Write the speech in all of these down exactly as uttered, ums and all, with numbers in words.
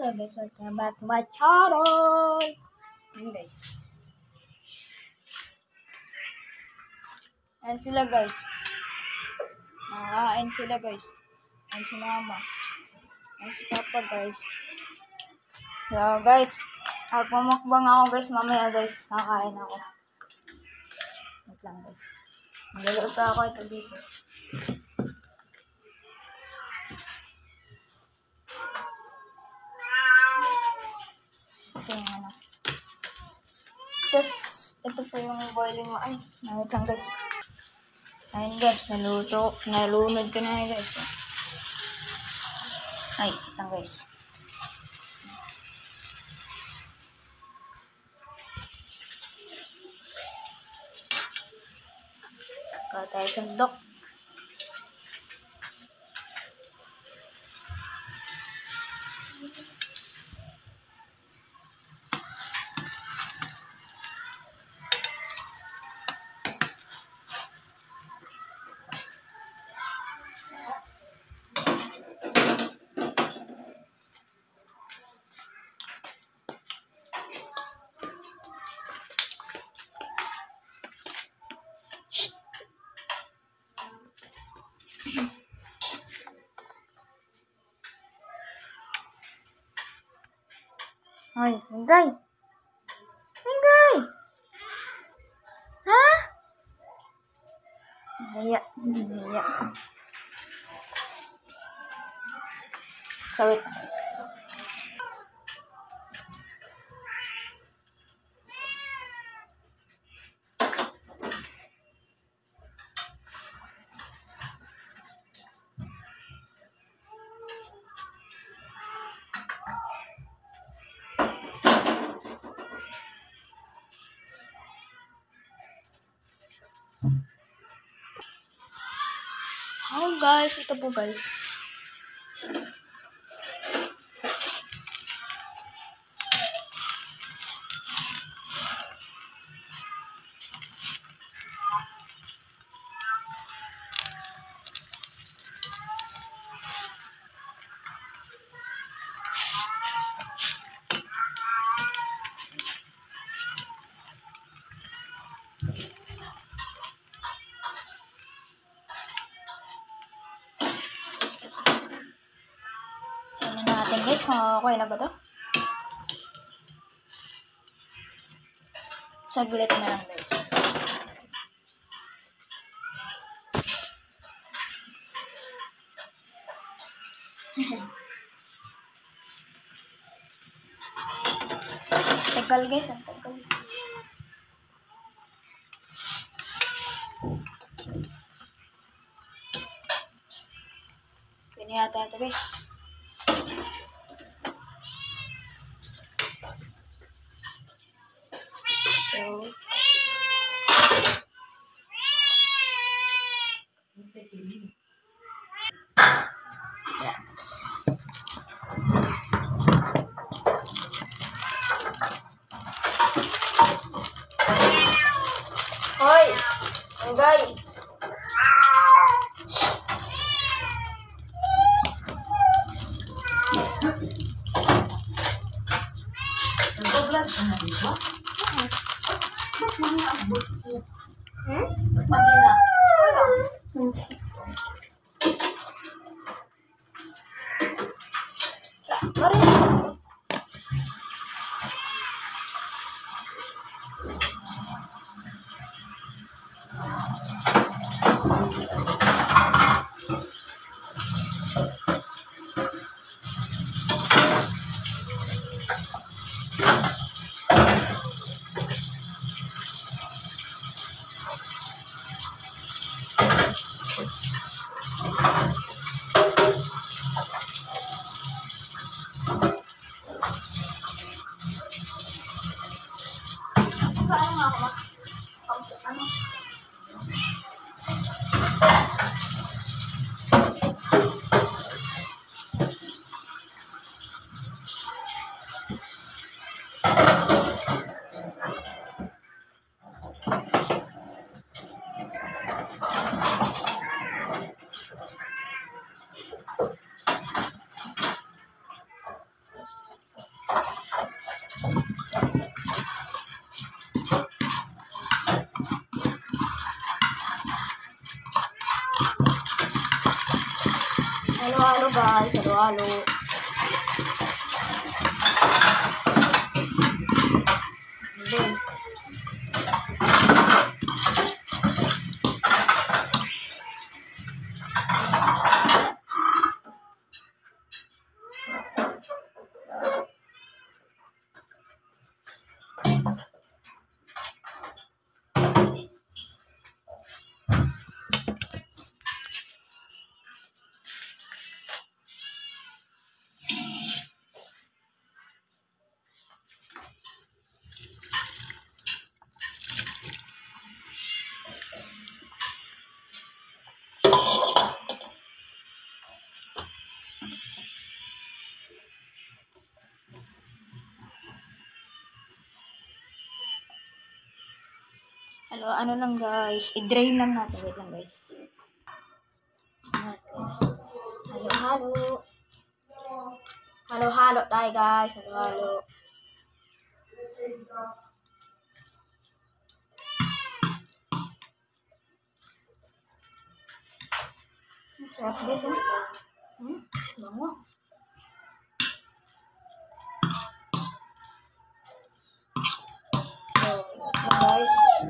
Hello guys, welcome back to my channel. Ayan guys. Ayan sila guys. Nakakain sila guys. Ayan si mama. Ayan si papa guys. So guys, magmamukbang ako guys mamaya guys. Kakain ako. Wait lang guys. Magluluto ako ito guys. Ito yung ano. Tapos, ito po yung boiling mo. Ay, wait lang guys. Ayun guys, naluto. Nalunod ko na guys. Ay, wait lang guys. Ikaw tayo sandok. Ay, Mingay! Mingay! Ha? Naya, naya. So, wait guys. Hello guys, ito po guys. Ano natin guys, kung okay na ba to? Saglit na lang guys. Tagal guys, ang tagal. Pwede yata ito guys. So, hoy! Mingay! Nag-vlog ka na dito? Ba't mga abot ko? Hmm? Pagina. Wala. Pare. Saan nga ako? Ano? Halo-halo guys, halo-halo. Then, Halo, ano lang guys, i-drain lang natin. Wait lang guys. Ayan, guys. Halo-halo. Halo-halo tayo guys, halo-halo. Ang sarap guys, oh. Hmm, bango. So, ito guys.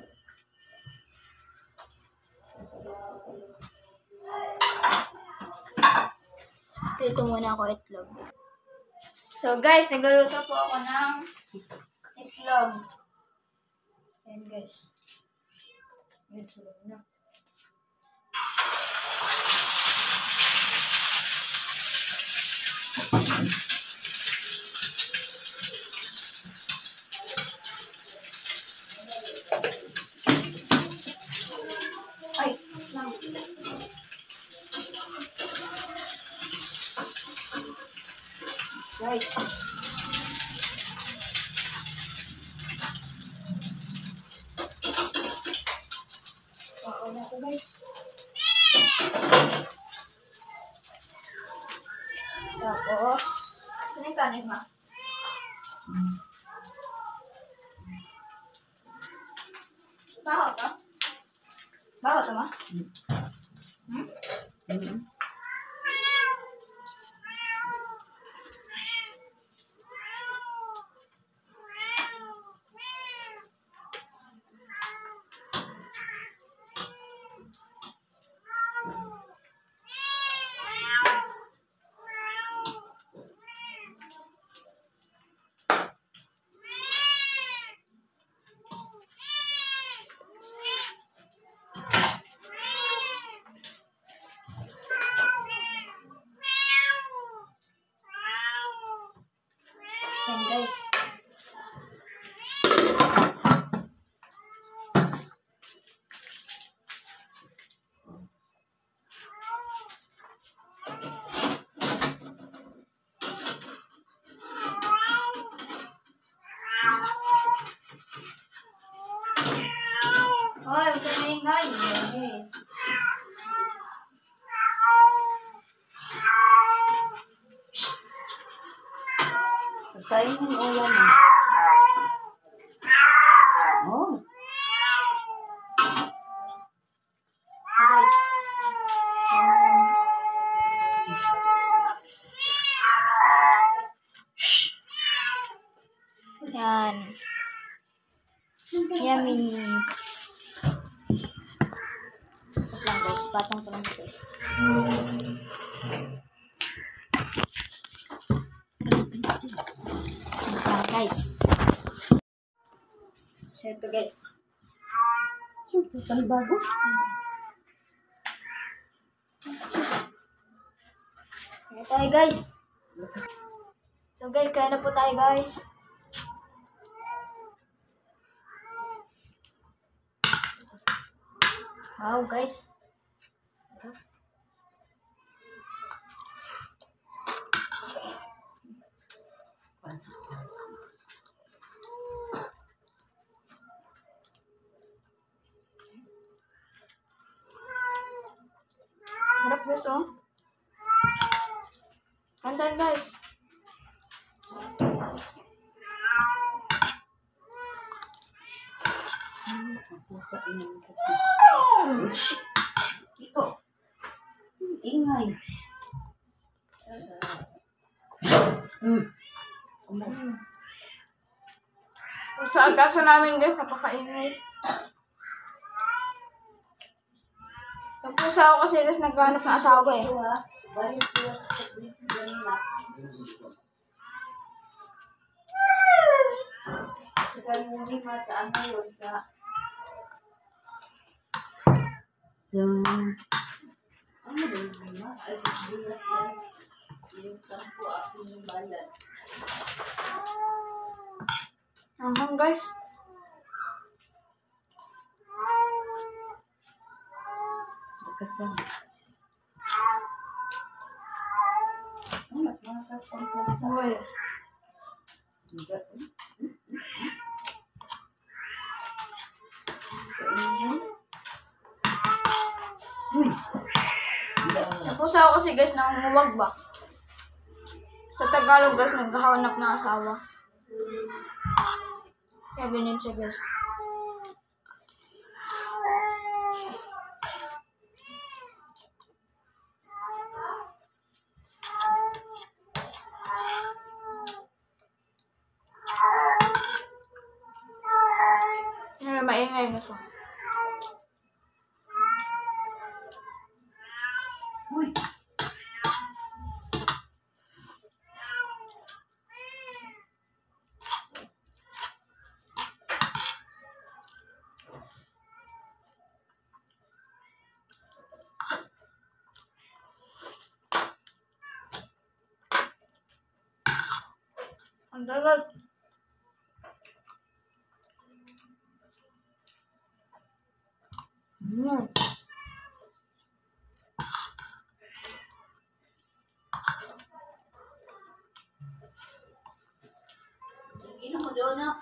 Prito muna ako itlog. So guys, nagluluto po ako ng itlog. Ayan guys. Ayan, sulo na. Ay, lang. Guys. Okay na ito guys. Tapos, saan yung kanin ma? Baho to? Baho to ma? Hmm? Mm-hmm. Ayan guys. Hoy, huwag ka maingay. Yes. Pagkain ng ulam mo. Oh. Guys. Yan. Yummy. Wait lang guys, patong ko lang guys. Wait lang guys. So ito guys. Total bago. Kaya tayo guys. So guys, kaya na po tayo guys. Wow guys. Harap guys oh. Kantahin guys. Nasa inyo kasi. Ito. Ingay. Mm. Mm. Sa kaso namin guys, napakaingay. Nagpusa ako kasi guys, naghanap ng asawa eh. Ito ha. Balik ko sa dito ganina. Sa kanina mata ano yun sa sa ano ba yun ma? Ay, sa bulat yan. Yung tampo ako yung balat. Hanggang guys. Kasama. Ano, mas mga kakompensa. Uy. Sa inyo. Uy. Nagpusa ako kasi guys, nangunguwag ba? Sa Tagalog guys, naghahanap ng asawa. Kaya ganyan siya guys. Ngayon, maingay guys. Uy. Ang dalag. Mm. Ino mo doon na.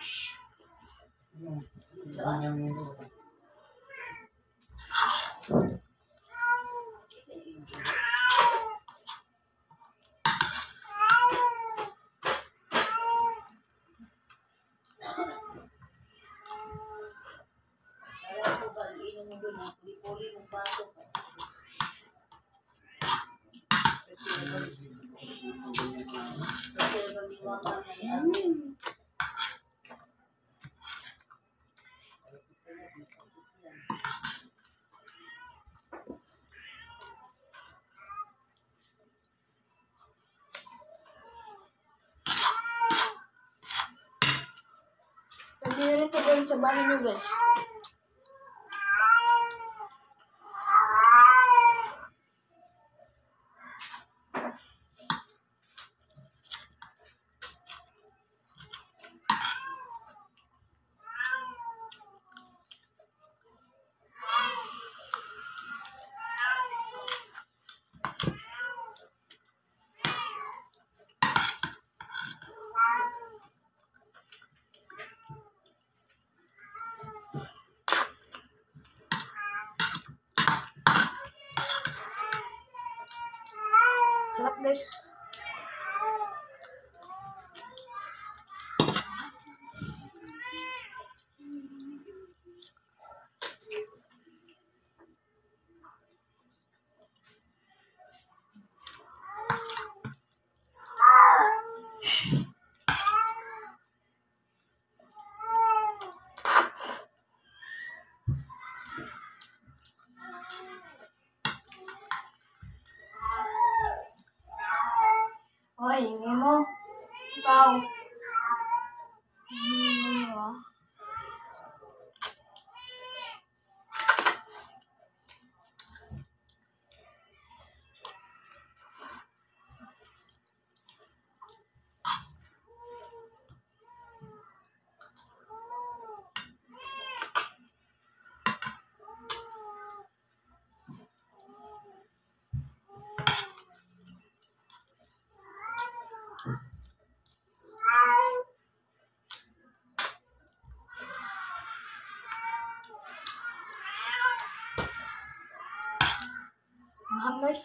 Mm. Pwede na rin ito gawin sa bahay nyo guys. Sarap guys. Hoy, ingay mo. Ikaw. Ingay mo ah. Mahal guys.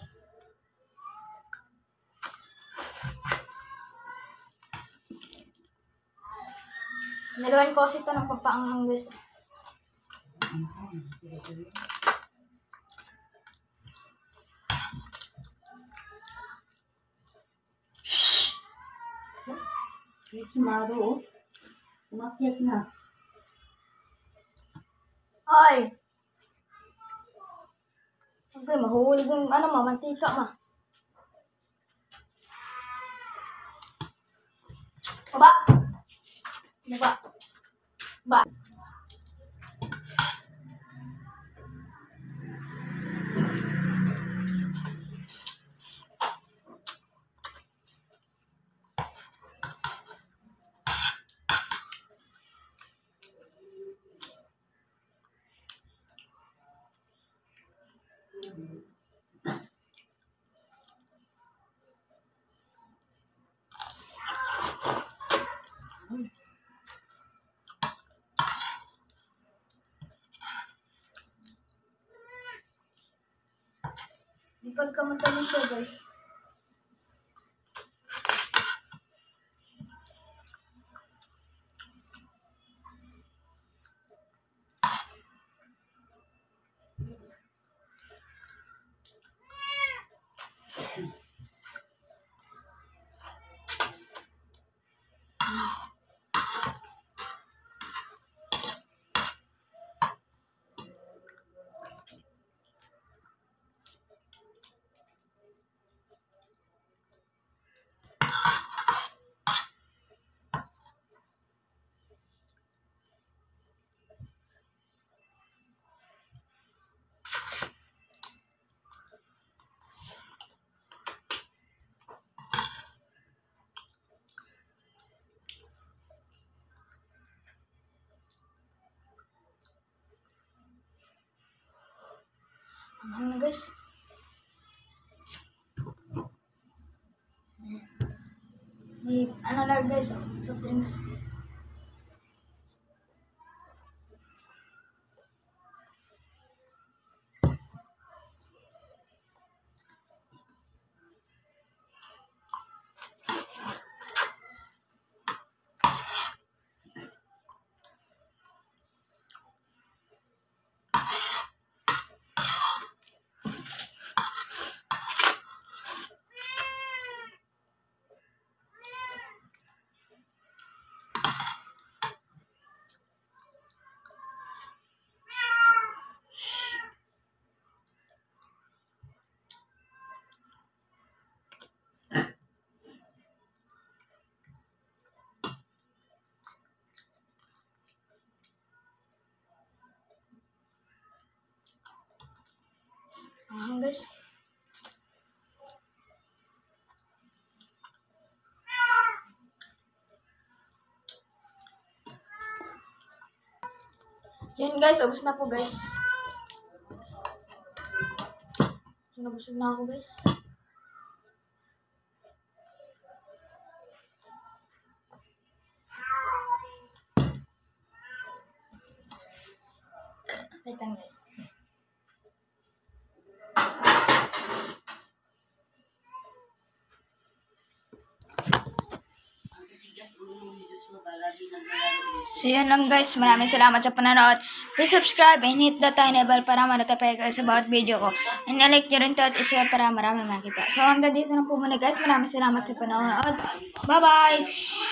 Naluan ko kasi ito ng papaanghang guys. Si Maro, oh. Umakyat na. Ay! Okay, mahulog yung ano ma, mantika ma. Baba! Baba! Baba! Di pagkamatalim siya guys. Mahal na guys. Di, ano lang guys, oh, soft drinks. Mahal guys. Yan guys, ubos na po guys. Nabusog na ako guys. Wait lang guys. So yan lang guys, maraming salamat sa panonood. Please subscribe and hit the tiny bell para ma-notify kayo sa bawat video ko. And i-like nyo rin to at i-share para marami makita. So hanggang dito na po muna guys, maraming salamat sa panonood. Bye bye!